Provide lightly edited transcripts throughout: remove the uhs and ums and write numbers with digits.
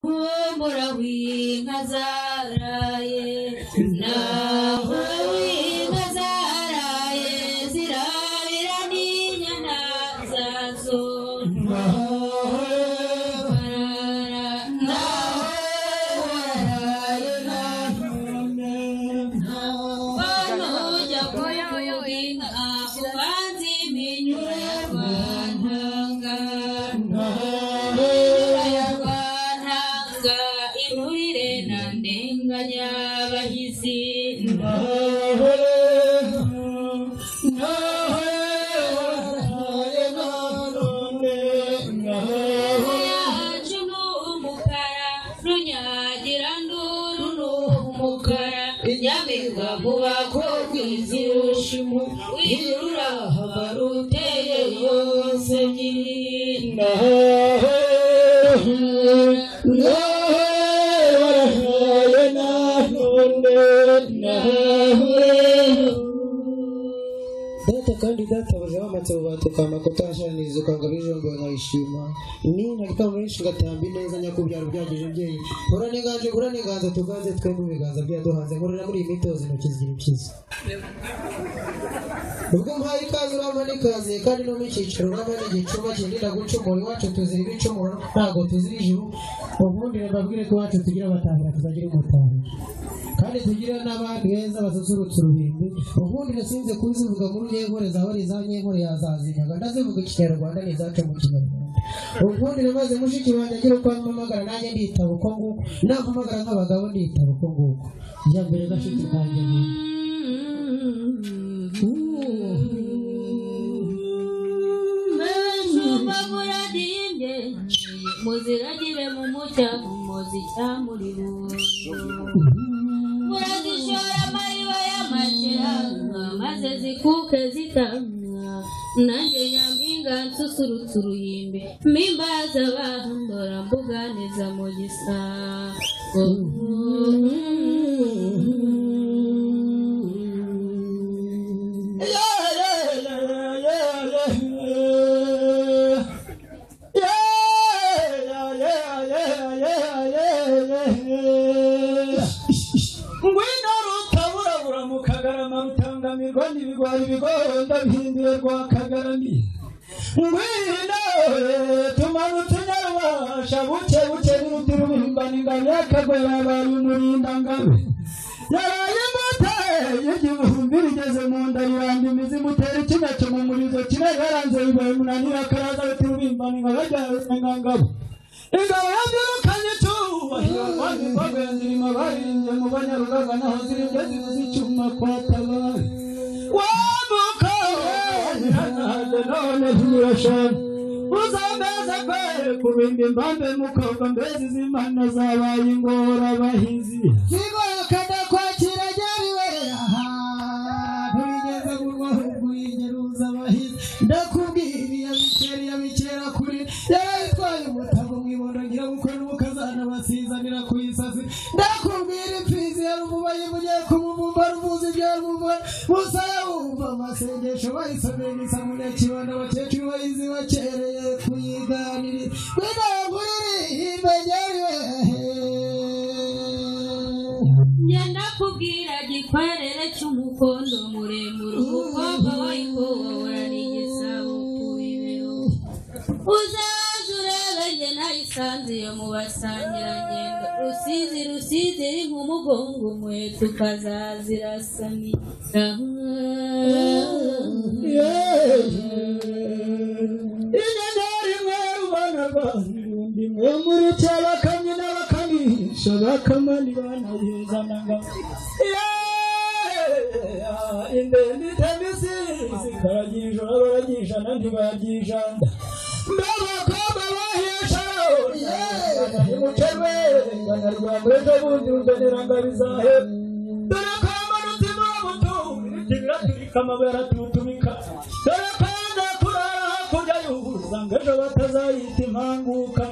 Humura w'inka zaraye naho w'inka zaraye zirabira n'inyana zazo kandi databuze bamatse batukana kutashaniriza ukanga bijombo nkayishima nina rikamurisha gatambi neza nyakubyaro byageje mbyeyi urane ganza tuganze twe mu biganza byaduhanze nkorera muri imitozo intoki zigira impyizi ubwo mpaye ikaze urampa n'ikaze kandi no mu cyiciro urampa n'igicuma kindinda gucumura iwacu tuzira ibicumuro ntabwo tuzira ijuru ubundi mbabwire ko iwacu tugira abatahira tuzagira umutahira kandi tugira n'abandi beza basusurutsa uruhimbi ubundi nasinze kuzivuga muri nyenkore zawe ari za nyenkore yazazinyaga ndazivuga ikinyarwanda n'izaca mu kinyarwanda ubundi namaze mushiki wanjye agira uko ampamagara nanjye nditaba uko nguko nampamagara nk'abagabo nditaba uko nguko njya mbere gashiti kanjye muziragire mu mucya muzi cyamuribu murazishora amariba y'amakera maze zikuke zitanga nanjye nyampinga nsusurutsa uruhimbi mpimbaza abandora mbuganiza mu gisago ibigwari bigonda bihindure rwa kagarami ngwino tumanutse nyarwasha buke n'urutiro bihimbana ingabo y'akagwera abaye umurinda ngabe yaraye imbuto y'igihumbi rigeze mu nda riranda imizi mutera ikigaco mu murizo kirayaranze bibaye munanira akaraza rutiro bihimbana ingabo y'akagwera ngabo ingabo yabyirukanye cyubahiro abandi mbagwe zirimo baririmbye mu banyarugaga naho zirimbye zivuze icyuma kwa tabari wabuka none ntiyashana uzameze kwe kubindi mbambe mukobwa mbezi z'imana zabaye ingora abahizi zigokana kwakira ryariwe ntibigeze mu rwahubwo yigeruza abahizi ndakubwiriye bikera kuri yarayitwaye umutago mwibondo ngira gukora n'umukazana basizanira ku isasi ndakubwira imfizi ya rumubaye mugiye kumuvumba ruvuzi ibya rumuvura musaya wumva amasengesho bayisomeye misa munyakibanda abakecuru bayizi bakereye kuyiganirira kwinangurira imbegeriwe ngenda kubwira gikwerere cy'umukondo muremure umukobwa wayikohora n'igisabo kubibero uzaza urebe nge nayisanze iyo mu basangirangendo rusizi iri nk'umugongo umuheto ukazazirasamira inyenyeri mwe rubana rwandi mwe muri cyabakamye n'abakamisha bakamani banayizanaga indende itamisi zikaragisha baragisha nandi bagijanda ndabakobwa bahesha umucerwe nganyarwanda ejo bundi uzanira ngabizahe dore kamanutse n'abuto ikigira turika amabara tutumika dore kanda kurara hakurya y'ubuza ngo ejo batazayita impanguka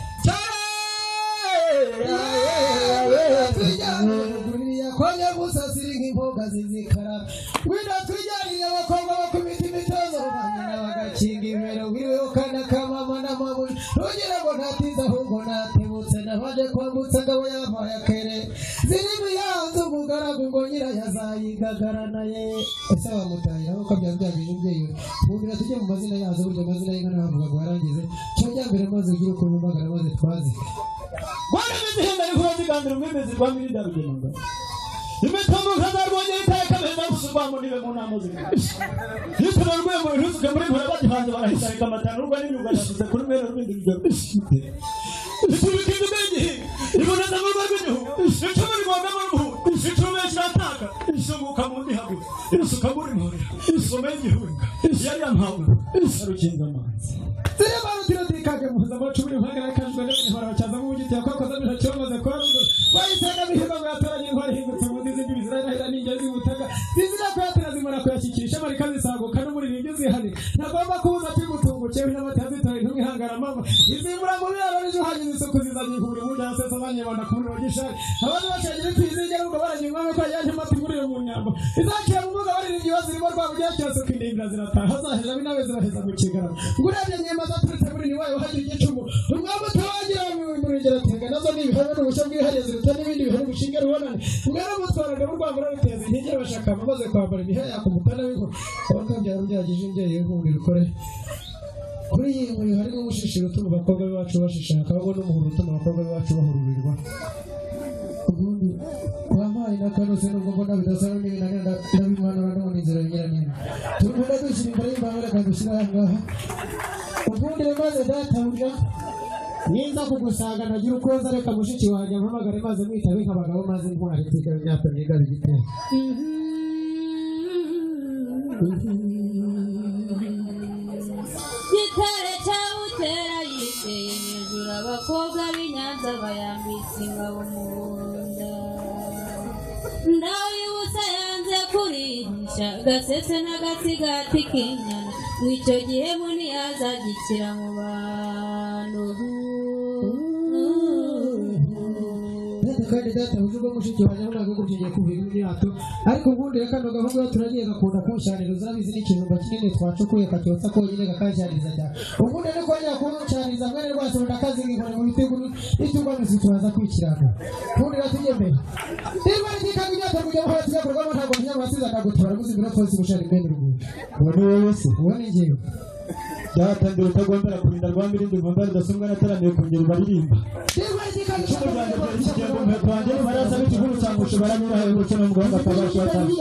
kwanya gusasira nk'imboga zizikara wina tujyaniye abakobwa bakubita imitozo banyina bagakinga ibero wiriwe ukana kamama n'amabuye ntugira ngo ntatize ahubwo natewe kwambutse nabaje kwambutse ngabo yampaye akere ziri muyanze umugaragu ngo nyirayazayigagarana ye ese bamutahira aho kabya byagije ibyeyo mubira tujye mu mazina yazo buryo amazina y'inka navuga ngo yarangize cyo cyambere maze ugira uko mumagara maze twazi bwana bizihenda ari kuba zigandira umwemezi rwa mirinda rugendo imitungo kazarwongera iteka beza gusubwamo nibe mu nama z'ibintu yitwa rwego rusuke muri mpora bagihanze barahisarika amatano rwa n'imyuga yashyize kuri mwene rubindi rugero isubika igihe iboneza mu rwego rw'igihugu icumi rwanda mu ruhu icumi kirataka isunguka mu ndihagu isuka muri mpore isome y'igihunga yari yampawe isarukinga amazi ziri barutiro dikage muza amacumi mpagara kajwe n'imihora bacaza mu giti yakokoza biracho maze kwa rundo bayisanga bihiga bwatoranye intwari hingutse mu ndizi bizirahira n'ingezi mutaka zizira kwatira zimara kuyashikisha marika zisaguka no muri ringi zihane nagomba kuza kigutungu cyewe n'amatazi tari ntumihangara mama izimura mu biraro n'ejo hanyuma isoko zizanye inkuru mu nyanse zazanye bana kumuri bagishari abantu bacagira kwizigera ngo baranyuma ko yaje mati muri mu nyambo izakira mu muga bari ibibazo irimo rwabugiye cyose kwindindira zirataha hazaheza binawe ziraheza mu kigara ngurabye nyema za turetse muri ni wayo hagira igicumu umwabo tawagira mu rugero tega nazo ni bihabe n'ubushyo bwihariye ziruta n'ibindi bihari bushinga rubonane ngara mutwaraga mu Rwanda ruteze integera bashaka amaze kwambara ibihaya ku mutana w'inko abaka byagije imbyeyi y'ubundi rukore kuri iyi nkuru harimo umushishiro utuma abakobwa bacu bashishaka ahubwo n'umuhuru utuma abakobwa bacu bahururirwa ubundi wampaye n'akanose nubwo mbona bidasaba n'ibintu ndabimanura no mu nzira binyuranye turukunda dushyira imbere y'imbabura akadushyira aha ngaha ubundi maze databuja niza kugusanga nagira uko nza reka mushiki wanjye mpamagare maze mwitabe nk'abagabo maze ntware kwiga imyaka myiga bigitera gitare cyawutera yiteye hejuru abakobwa b'inyanza bayambitse ingabo mu nda ndawe ubusa yanze kurihisha gasese n'agasigati k'inyana mw'icyo gihe muni yazagikira mu bantu kandi data ujugo mushiki wanjye ntabwo gukingiye kubira imyato ariko ubundi reka no gahungu turagiye gakunda kunshanira uzabizi n'ikijumba kinini twacukuye kacyotsa ko nyine gakajyaniza cyane ubundi ariko yajya kunshaniza mwene rwose ndakazi ngikora mu bitego n'itugwa misi turaza kwikirana ubundi ratugiye mbere niba ari kikaga imyato kujya mu hasi gakorwamo ntabwo nyamasiza akagutubara muzindura twose gushana imene ruguye ubone wowe se ubone njyewe byatangiye utagombera kurinda rwa mirindi ngomba rudasumbwa nataramiye kongera ubaririmba icumu rwanjye ryari kigengo umuheto wanjye baraza b'ikiguru cyangushe baranyura hejuru cyo no mugomba kabasha batanga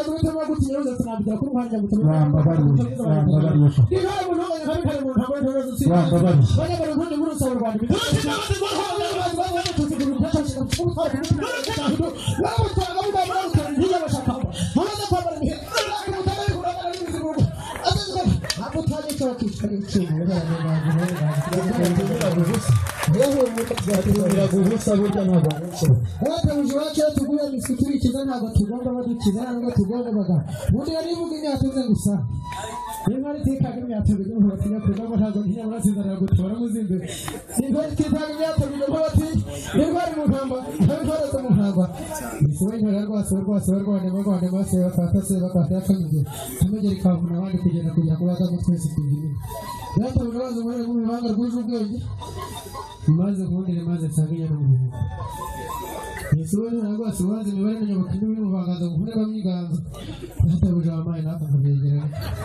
Abatabuje wacu tuguye misiturikiza ntabwo tugomba badukiza ntabwo tugomba baga ubundi yari ivuga imyato ze gusa niba ari tekaga imyato bigomba batinya kugamo ntabwo ntinya barazizanira gutora muzinde niba ari tekaga imyato bigomba bati niba ari mu ntamba ntabwo mu ntamba nisuwe nyora rwose rwande maso bakata yakamije tumegera ikavuna abandi kugenda kugira ngo baza twese tugire yatabuje bazo muri mu banga rwuje ubwenge maze kundi maze sagiye no mu nisuwe ntabwo asubaze mibare n'abakindi b'umuvangaza ngo kure bamwiganza yatabuje amaye nako kubegera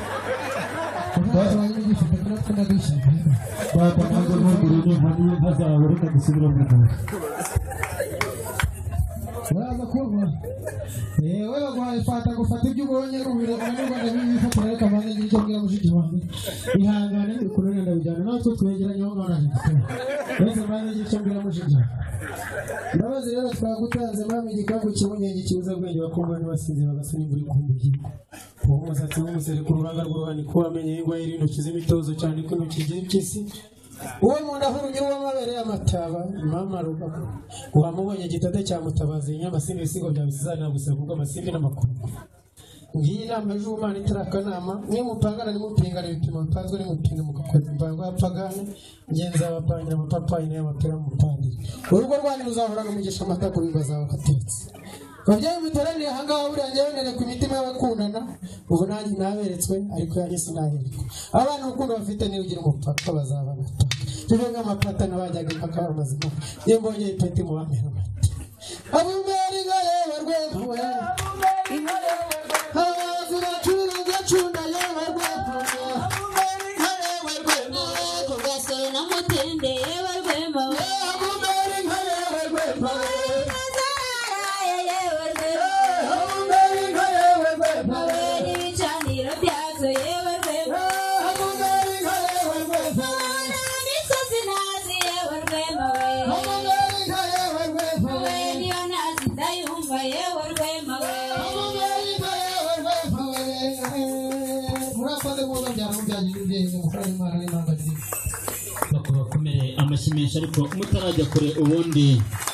Baba ini gifite kandi ndagishaka baba ntabwo n'urugero n'intani ntazawe reka gusubira mu Rwanda Baraza kuba wewe bagwaye fata gufata ibyo ubonye n'ubire n'Rwanda bifatira reka banze n'icyo mbwira mushiki wanjye ihangane bikurene ndabijyana natwe twegeranye aho ngana Wese banze n'icyo mbwira mushiki Ndabaze rero twagutanze mami igikambu cy'ubunyenge kibuza bwenge bakumva n'abasize bagasura imvura ikumbuye uwo musatsi w'umusere ku ruhanga rw'uruhani ko wamenye ingwa y'intoki z'imitozo cyane ko intoki z'impyisi uwo muntu ahurungira uw'amabere y'amataba mama rubaga uwamubonye gitate cya mutabazi inyamasinde ibisigo bya bisizana gusa kubwo amasinde n'amakuru ngiyi inama y'Imana itarakanama niyo mupangana nimupingana ibipimo bipanzwe nimupinga mugakoza imvango y'apagane ngenzi abapangira amapapayi n'amapera mu mupangire urugo rwanyu ruzahoraga mugisha amata ku bibaza bakatetse Babyeyi muteraniye aha ngaha buriya ngewe ku mitima y'abakundana ubu nanjye naberetswe ariko yanjye sinahererwa abana urukundo bafite niyo ugira umupaka bazabana tubenga amapata n'abajyaga impaka bamazima iyo mbonye ipeti mu bamera amata abumeri gaye barwewe hazira churanga chunda ya barwewe abumeri gaye barwewe kugasoro na mutende barwema abumeri gaye barwewe bakomere amashyi menshi ariko mutarajya kure ubundi